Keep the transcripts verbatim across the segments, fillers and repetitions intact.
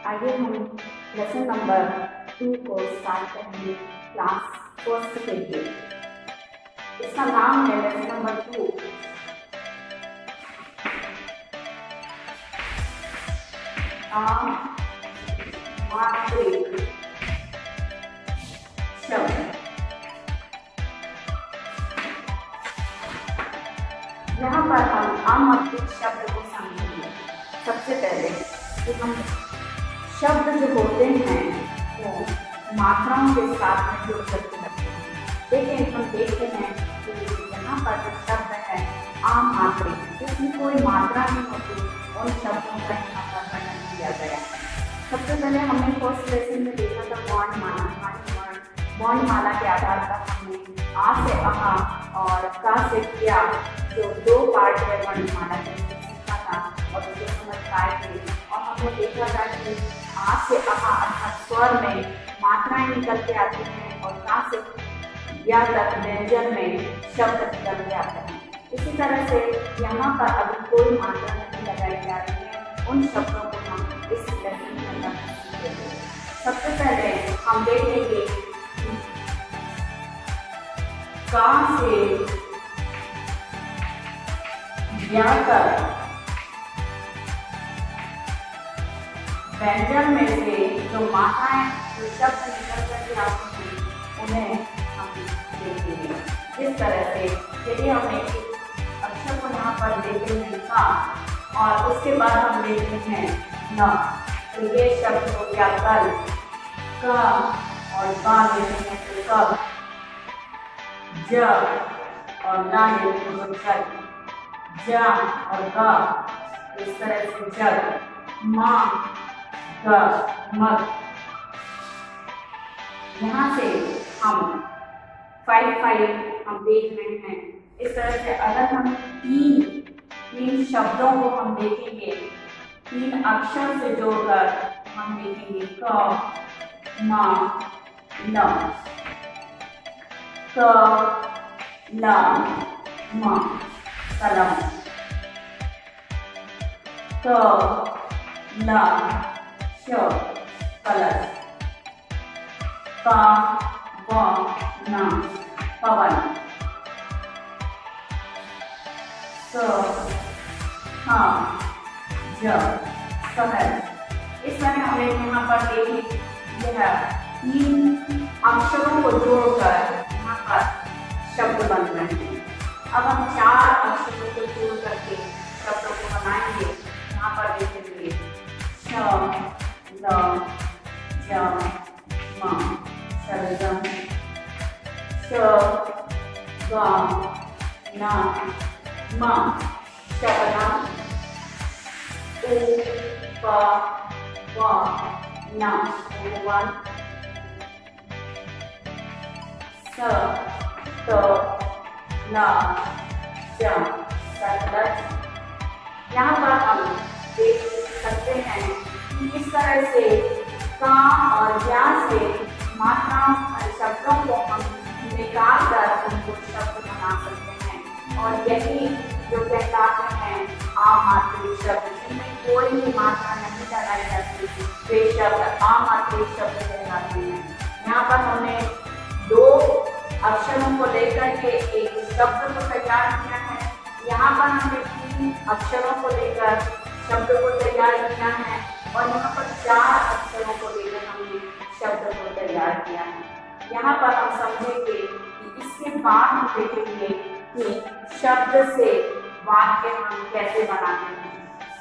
आइए हम lesson number two को स्टार्ट करेंगे क्लास फर्स्ट के लिए। इसका नाम है लेसन नंबर टू मात्रिक शब्द। यहाँ पर हम अमात्रिक शब्द को समझेंगे। सबसे पहले कि हम शब्द जो होते हैं वो मात्राओं के साथ में जुड़ करके रखते हैं। लेकिन हम देखते हैं कि यहाँ पर जो शब्द है अमात्रिक, जिसमें कोई मात्रा नहीं होती, उन शब्दों का यहाँ पर वर्णन किया गया। सबसे पहले हमने फर्स्ट लेसन में देखा था वर्णमाला। वर्णमाला के आधार पर हमने आ से अहा और का से क्या जो दो पार्ट है वर्णमाला के सीखा था और उसको समझ पाए थे। और हमने देखा था कि आ से अहा अर्थात स्वर में मात्राएं निकल के आती हैं और का से या तक व्यंजन में शब्द निकल के आते हैं। इसी तरह से यहाँ पर अभी कोई मात्रा नहीं लगाई जा रही है, उन शब्दों को हम इस लेसन में सीखेंगे। सबसे पहले हम देखेंगे का से या तक व्यंजन में से जो मात्राएं जो शब्द निकल करके आते हैं उन्हें हम देखेंगे। जिस तरह से यदि हम एक अक्षर को यहाँ पर देते हैं का और उसके बाद हम देखते हैं न, तो ये शब्द हो गया कल। का और का लेते हैं तो कब, जब और ना लेते हैं तो जब, जा और गा इस तरह से जब, माँ गा मत। यहाँ से हम फाइव फाइव हम देख रहे हैं। इस तरह से अगर हम तीन तीन शब्दों को हम देखेंगे, तीन अक्षर से जोड़कर हम देखेंगे क मा न, क ल म कलम, क ल श कलश, क व न पवन, स ह ज सहज। इस तरह हमें यहाँ पर देखें यह तीन अक्षरों को जोड़कर यहाँ पर शब्द बन रहे हैं। अब हम चार अक्षरों को जोड़ करके शब्दों को बनाएंगे। यहाँ पर देखेंगे श ल ज म शलजम, श ग न म शबनम, उ प व न उपवन, स त ल ज सतलज। यहाँ पर हम देख सकते हैं कि इस तरह से का और या से मात्राओं और शब्दों को हम निकाल कर उनको शब्द बना सकते हैं। और यही जो कहलाते हैं अमात्रिक शब्द, जिनमें कोई भी मात्रा नहीं लगाई जाती, वे शब्द अमात्रिक शब्द कहलाते हैं। यहाँ पर हमने दो अक्षरों को लेकर के एक शब्द को तैयार किया है। यहाँ पर हमने तीन अक्षरों को लेकर शब्द को तैयार किया है और यहाँ पर चार अक्षरों को लेकर हमने शब्द को तैयार किया है। यहाँ पर हम समझेंगे कि इसके बाद हम देखेंगे कि शब्द से वाक्य हम कैसे बनाते हैं।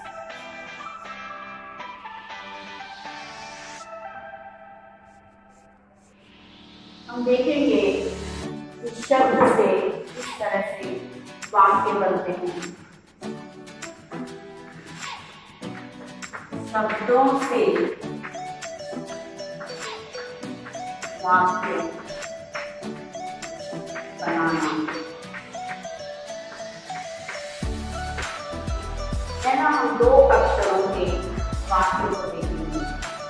हम देखेंगे कि शब्द से किस तरह से वाक्य बनते हैं। शब्दों से वाक्य बनाना। पहला हम दो अक्षरों के वाक्य को देखेंगे।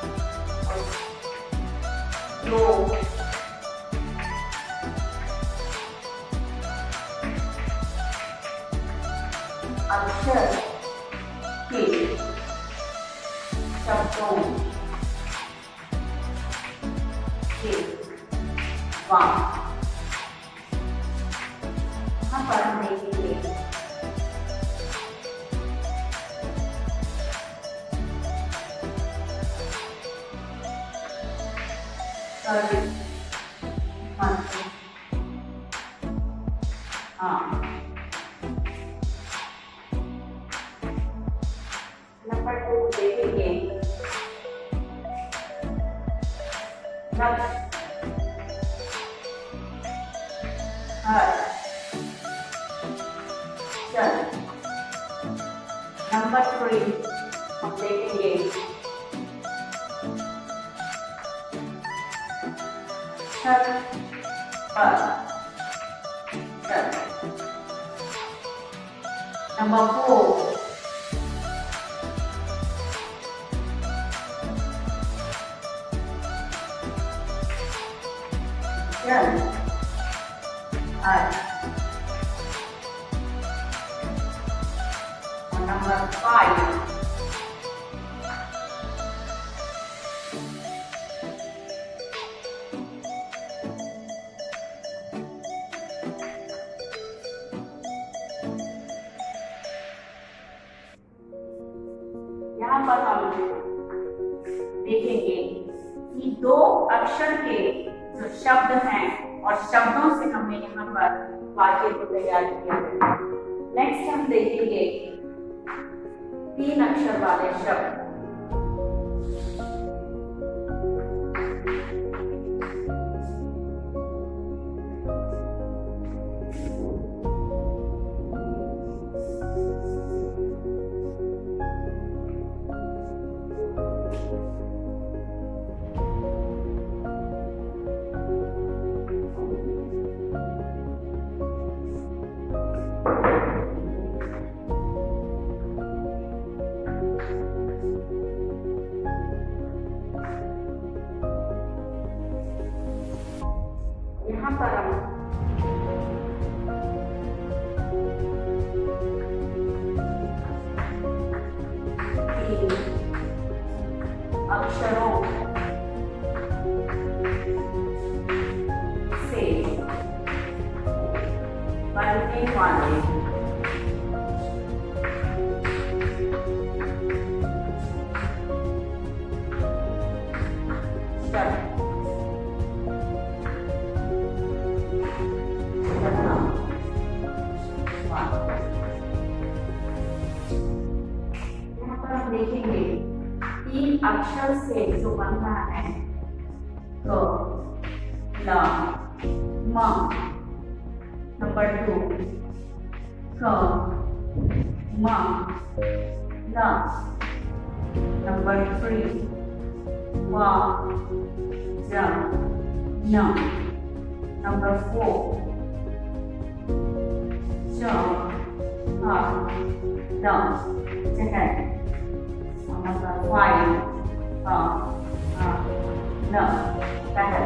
दो अक्षर के शब्दों से वा। यहाँ पर हम देखेंगे सर्विस मंत्री। हाँ, नंबर टू देखेंगे लक्ष्य हर चल। नंबर थ्री हम देखेंगे छत पर चल। नंबर फोर चल हर। और नंबर फाइव यहाँ पर हम देखेंगे कि दो अक्षर के जो शब्द हैं और शब्दों से हमने यहाँ पर वाक्य को तैयार किया है। नेक्स्ट हम देखेंगे तीन अक्षर वाले शब्द। यहाँ पर हम तीन अक्षरों से बनने वाले शब्द देखेंगे तीन अक्षर से जो बन रहा है तो ल म। नंबर टू क म ल। नंबर थ्री व ज न। नंबर फोर च ह द जहर। Number five, uh, uh, no, better.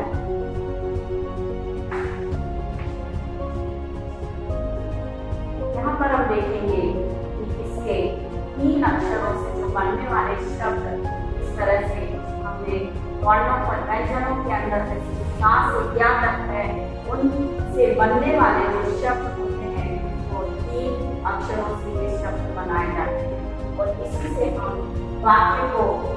यहाँ पर हम देखेंगे कि इसके तीन अक्षरों से जो बनने वाले शब्द इस तरह से हमने वर्णों पर व्यंजनों के अंदर कहाँ से क्या तक है उनसे बनने वाले जो शब्द होते हैं वो तीन अक्षरों से ये शब्द बनाए जाते हैं और इसी से हम वाक्य को